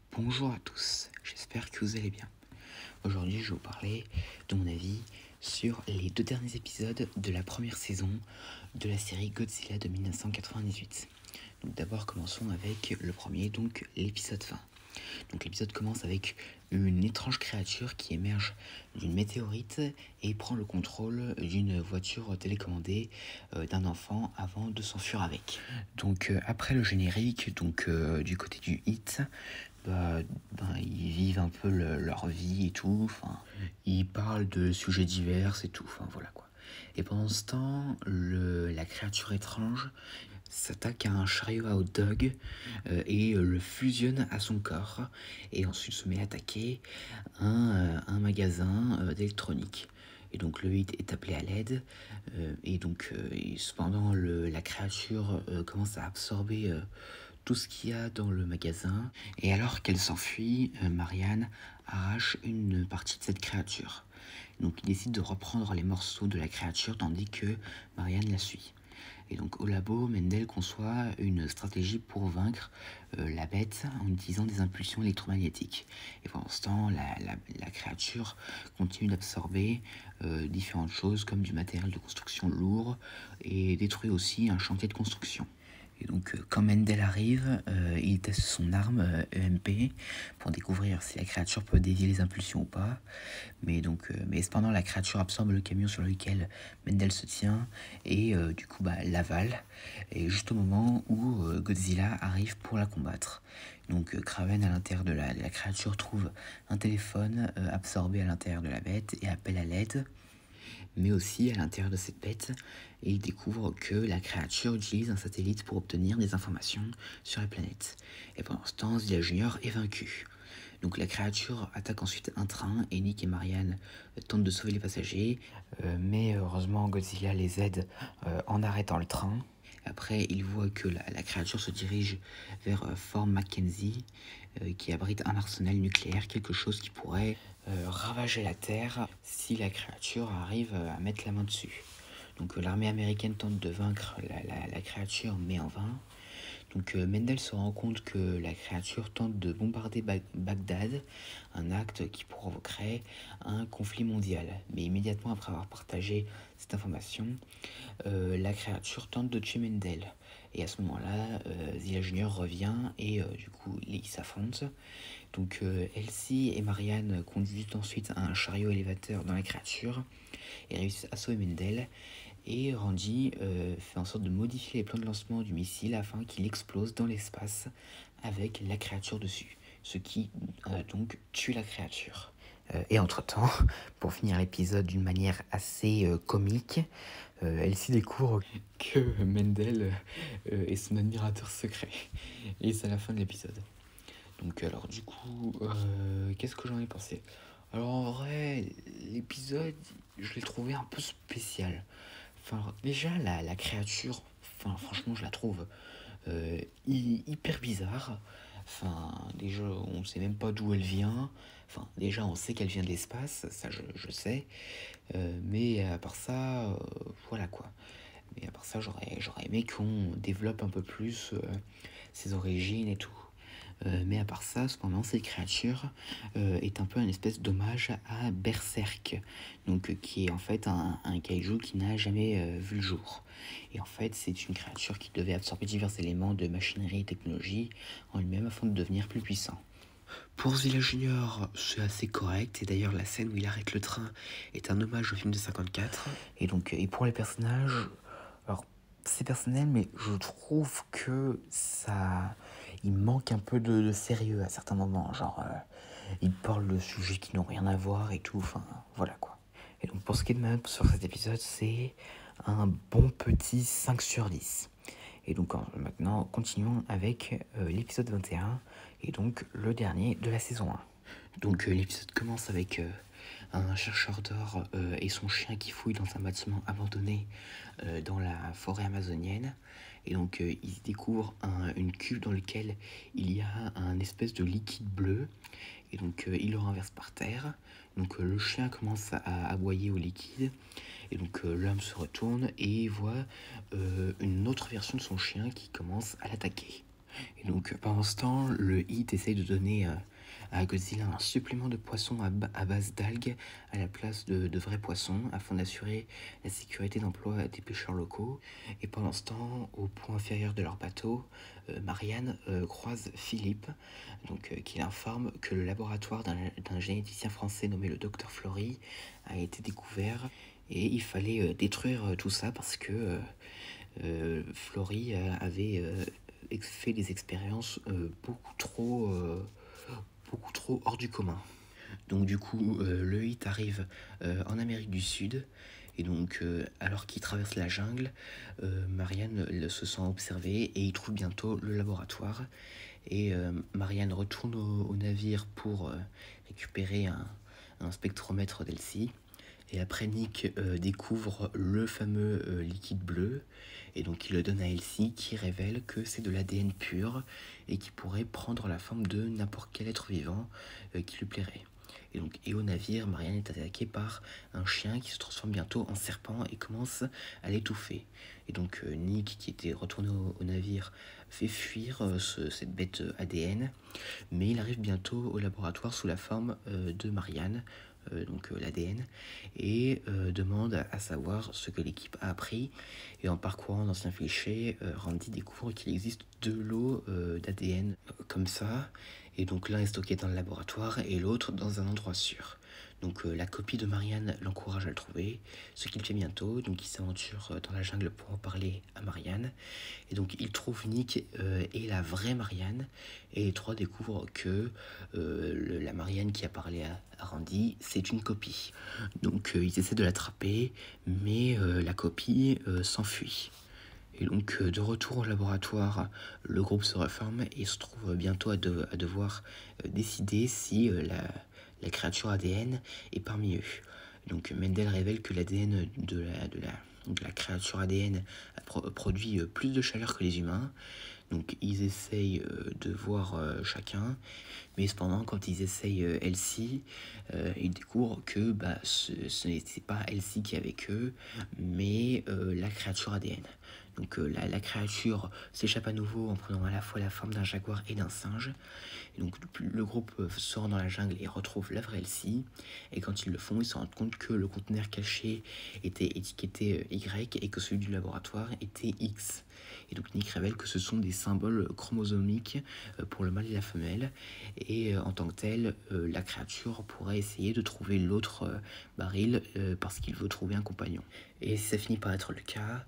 Bonjour à tous, j'espère que vous allez bien. Aujourd'hui, je vais vous parler de mon avis sur les deux derniers épisodes de la première saison de la série Godzilla de 1998. Donc d'abord, commençons avec le premier, donc l'épisode 20. Donc l'épisode commence avec une étrange créature qui émerge d'une météorite et prend le contrôle d'une voiture télécommandée d'un enfant avant de s'enfuir avec. Donc après le générique, du côté du hit, ils vivent un peu leur vie et tout, ils parlent de sujets divers et tout, voilà quoi. Et pendant ce temps, la créature étrange s'attaque à un chariot à hot dog et le fusionne à son corps, et ensuite se met à attaquer un magasin d'électronique. Et donc le hit est appelé à l'aide, et cependant la créature commence à absorber tout ce qu'il y a dans le magasin, et alors qu'elle s'enfuit, Marianne arrache une partie de cette créature. Donc il décide de reprendre les morceaux de la créature tandis que Marianne la suit. Et donc au labo, Mendel conçoit une stratégie pour vaincre la bête en utilisant des impulsions électromagnétiques. Et pendant ce temps, la créature continue d'absorber différentes choses comme du matériel de construction lourd et détruit aussi un chantier de construction. Et donc quand Mendel arrive, il teste son arme EMP pour découvrir si la créature peut dévier les impulsions ou pas. Mais cependant la créature absorbe le camion sur lequel Mendel se tient et l'avale. Et juste au moment où Godzilla arrive pour la combattre. Donc Kraven à l'intérieur de la créature trouve un téléphone absorbé à l'intérieur de la bête et appelle à l'aide. Mais aussi à l'intérieur de cette bête, et il découvre que la créature utilise un satellite pour obtenir des informations sur la planète. Et pendant ce temps, Zilla Junior est vaincu. Donc la créature attaque ensuite un train et Nick et Marianne tentent de sauver les passagers, mais heureusement Godzilla les aide en arrêtant le train. Après, il voit que la créature se dirige vers Fort Mackenzie, qui abrite un arsenal nucléaire, quelque chose qui pourrait ravager la Terre si la créature arrive à mettre la main dessus. Donc l'armée américaine tente de vaincre la créature, mais en vain. Donc Mendel se rend compte que la créature tente de bombarder Bagdad, un acte qui provoquerait un conflit mondial. Mais immédiatement après avoir partagé cette information, la créature tente de tuer Mendel. Et à ce moment-là, Zilla Junior revient et ils s'affrontent. Donc Elsie et Marianne conduisent ensuite un chariot élévateur dans la créature et réussissent à sauver Mendel. Et Randy fait en sorte de modifier les plans de lancement du missile afin qu'il explose dans l'espace avec la créature dessus, ce qui donc tue la créature. Et entre-temps, pour finir l'épisode d'une manière assez comique, Elsie découvre que Mendel est son admirateur secret. Et c'est la fin de l'épisode. Donc alors du coup, qu'est-ce que j'en ai pensé? Alors en vrai, l'épisode, je l'ai trouvé un peu spécial. Enfin, déjà, la créature, franchement, je la trouve hyper bizarre. Déjà, on sait même pas d'où elle vient. Déjà, on sait qu'elle vient de l'espace, ça je sais. Mais à part ça, voilà quoi. Mais à part ça, j'aurais aimé qu'on développe un peu plus ses origines et tout. Mais à part ça, cependant, cette créature est un peu une espèce d'hommage à Berserk, qui est en fait un kaiju qui n'a jamais vu le jour. Et en fait, c'est une créature qui devait absorber divers éléments de machinerie et technologie en lui-même afin de devenir plus puissant. Pour Zilla Junior, c'est assez correct, et d'ailleurs la scène où il arrête le train est un hommage au film de 54. Et pour les personnages, alors c'est personnel, mais je trouve que il manque un peu de sérieux à certains moments, il parle de sujets qui n'ont rien à voir et tout, voilà quoi. Et donc pour ce qui est de ma note sur cet épisode, c'est un bon petit 5 sur 10. Et donc maintenant, continuons avec l'épisode 21, et donc le dernier de la saison 1. Donc l'épisode commence avec un chercheur d'or et son chien qui fouillent dans un bâtiment abandonné dans la forêt amazonienne. Et donc ils découvrent une cuve dans laquelle il y a un espèce de liquide bleu. Et donc il le renverse par terre. Donc le chien commence à aboyer au liquide. Et donc l'homme se retourne et voit une autre version de son chien qui commence à l'attaquer. Et donc pendant ce temps, le Hit essaye de donner à Godzilla un supplément de poissons à base d'algues à la place de vrais poissons afin d'assurer la sécurité d'emploi des pêcheurs locaux. Et pendant ce temps, au point inférieur de leur bateau, Marianne croise Philippe, qui l'informe que le laboratoire d'un généticien français nommé le docteur Flory a été découvert et il fallait détruire tout ça parce que Flory avait fait des expériences beaucoup trop hors du commun. Donc du coup, le Hit arrive en Amérique du Sud, et donc alors qu'il traverse la jungle, Marianne se sent observée et il trouve bientôt le laboratoire. Et Marianne retourne au navire pour récupérer un spectromètre d'Elsie. Et après, Nick découvre le fameux liquide bleu, et donc il le donne à Elsie, qui révèle que c'est de l'ADN pur et qui pourrait prendre la forme de n'importe quel être vivant qui lui plairait. Et au navire, Marianne est attaquée par un chien qui se transforme bientôt en serpent et commence à l'étouffer. Et donc Nick, qui était retourné au navire, fait fuir cette bête ADN, mais il arrive bientôt au laboratoire sous la forme de Marianne, l'ADN, et demande à savoir ce que l'équipe a appris. Et en parcourant d'anciens fichiers, Randy découvre qu'il existe deux lots d'ADN comme ça, et donc l'un est stocké dans le laboratoire et l'autre dans un endroit sûr. Donc la copie de Marianne l'encourage à le trouver, ce qu'il fait bientôt. Donc il s'aventure dans la jungle pour en parler à Marianne. Et donc il trouve Nick et la vraie Marianne. Et les trois découvrent que la Marianne qui a parlé à Randy, c'est une copie. Donc ils essaient de l'attraper, mais la copie s'enfuit. Et donc de retour au laboratoire, le groupe se reforme et se trouve bientôt à devoir décider si la créature ADN est parmi eux. Donc Mendel révèle que l'ADN de la créature ADN produit plus de chaleur que les humains. Donc ils essayent de voir chacun, mais cependant quand ils essayent Elsie, ils découvrent que ce n'était pas Elsie qui est avec eux, mais la créature ADN. Donc la créature s'échappe à nouveau en prenant à la fois la forme d'un jaguar et d'un singe. Et donc le groupe sort dans la jungle et retrouve la vraie Elsie. Et quand ils le font, ils se rendent compte que le conteneur caché était étiqueté Y et que celui du laboratoire était X. Et donc Nick révèle que ce sont des symboles chromosomiques pour le mâle et la femelle. Et en tant que tel, la créature pourrait essayer de trouver l'autre baril parce qu'il veut trouver un compagnon. Et si ça finit par être le cas,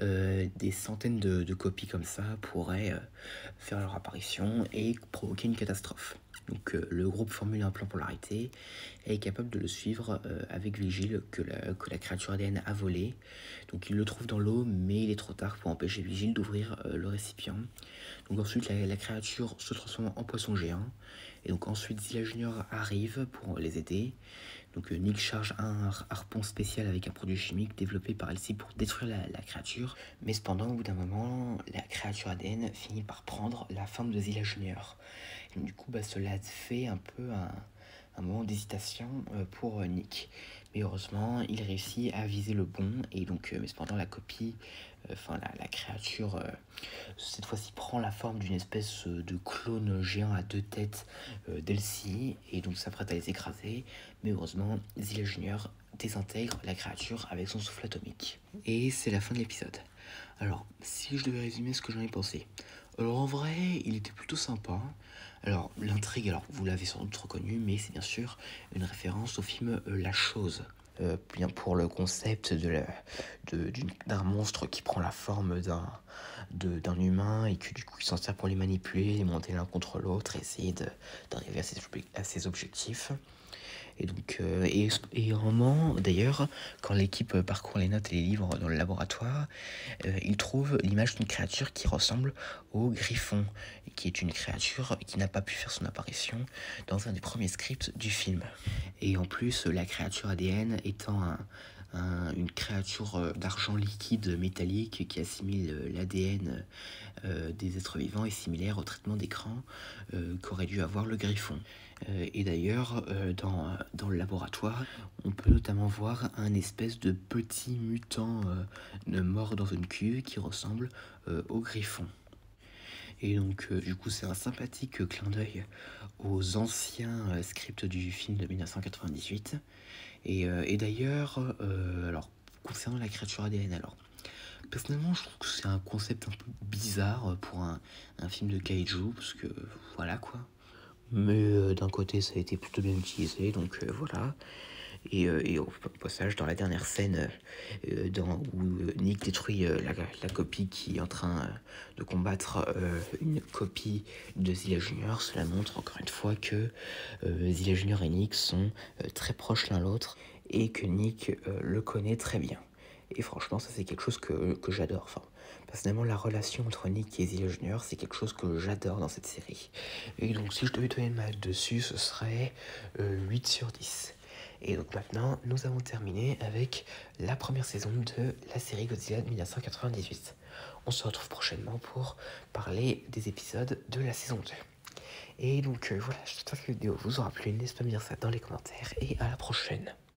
des centaines de copies comme ça pourraient faire leur apparition et provoquer une catastrophe. Donc le groupe formule un plan pour l'arrêter et est capable de le suivre avec Vigile que la créature ADN a volé. Donc il le trouve dans l'eau, mais il est trop tard pour empêcher Vigile d'ouvrir le récipient. Donc ensuite la créature se transforme en poisson géant. Et donc ensuite Zilla Junior arrive pour les aider. Donc Nick charge un harpon spécial avec un produit chimique développé par Elsie pour détruire la créature. Mais cependant, au bout d'un moment, la créature ADN finit par prendre la forme de Zilla Junior. Et donc, du coup, cela fait un peu un moment d'hésitation pour Nick. Mais heureusement, il réussit à viser le bon. Et donc, mais cependant, la copie, la créature, cette fois-ci prend la forme d'une espèce de clone géant à deux têtes d'Elsie. Et donc, s'apprête à les écraser. Mais heureusement, Zilla Junior désintègre la créature avec son souffle atomique. Et c'est la fin de l'épisode. Alors, si je devais résumer ce que j'en ai pensé. Alors en vrai, il était plutôt sympa. Alors l'intrigue, alors vous l'avez sans doute reconnu, mais c'est bien sûr une référence au film La Chose. Bien pour le concept d'un monstre qui prend la forme d'un humain et que du coup il s'en sert pour les manipuler, les monter l'un contre l'autre et essayer d'arriver à ses objectifs. Et donc, et au moment, d'ailleurs, quand l'équipe parcourt les notes et les livres dans le laboratoire, ils trouvent l'image d'une créature qui ressemble au Griffon, qui est une créature qui n'a pas pu faire son apparition dans un des premiers scripts du film. Et en plus, la créature ADN étant une créature d'argent liquide métallique qui assimile l'ADN des êtres vivants est similaire au traitement d'écran qu'aurait dû avoir le Griffon. Et d'ailleurs, dans le laboratoire, on peut notamment voir un espèce de petit mutant mort dans une cuve qui ressemble au Griffon. Et donc, du coup, c'est un sympathique clin d'œil aux anciens scripts du film de 1998. Et d'ailleurs, alors, concernant la créature ADN, alors, personnellement, je trouve que c'est un concept un peu bizarre pour un film de kaiju, parce que voilà quoi. Mais d'un côté, ça a été plutôt bien utilisé, donc voilà. Et au passage, dans la dernière scène où Nick détruit la copie qui est en train de combattre une copie de Zilla Junior, cela montre encore une fois que Zilla Junior et Nick sont très proches l'un l'autre et que Nick le connaît très bien. Et franchement, ça c'est quelque chose que j'adore. Enfin, personnellement, la relation entre Nick et Zilla Junior, c'est quelque chose que j'adore dans cette série. Et donc, si je devais donner une note dessus, ce serait 8 sur 10. Et donc maintenant, nous avons terminé avec la première saison de la série Godzilla de 1998. On se retrouve prochainement pour parler des épisodes de la saison 2. Et donc voilà, j'espère que la vidéo vous aura plu. N'hésitez pas à me dire ça dans les commentaires et à la prochaine.